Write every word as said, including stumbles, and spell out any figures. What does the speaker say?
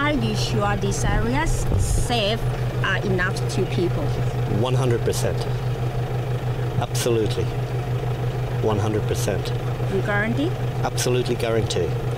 Are you sure these areas safe uh, enough to people? one hundred percent. Absolutely. one hundred percent. You guarantee? Absolutely guarantee.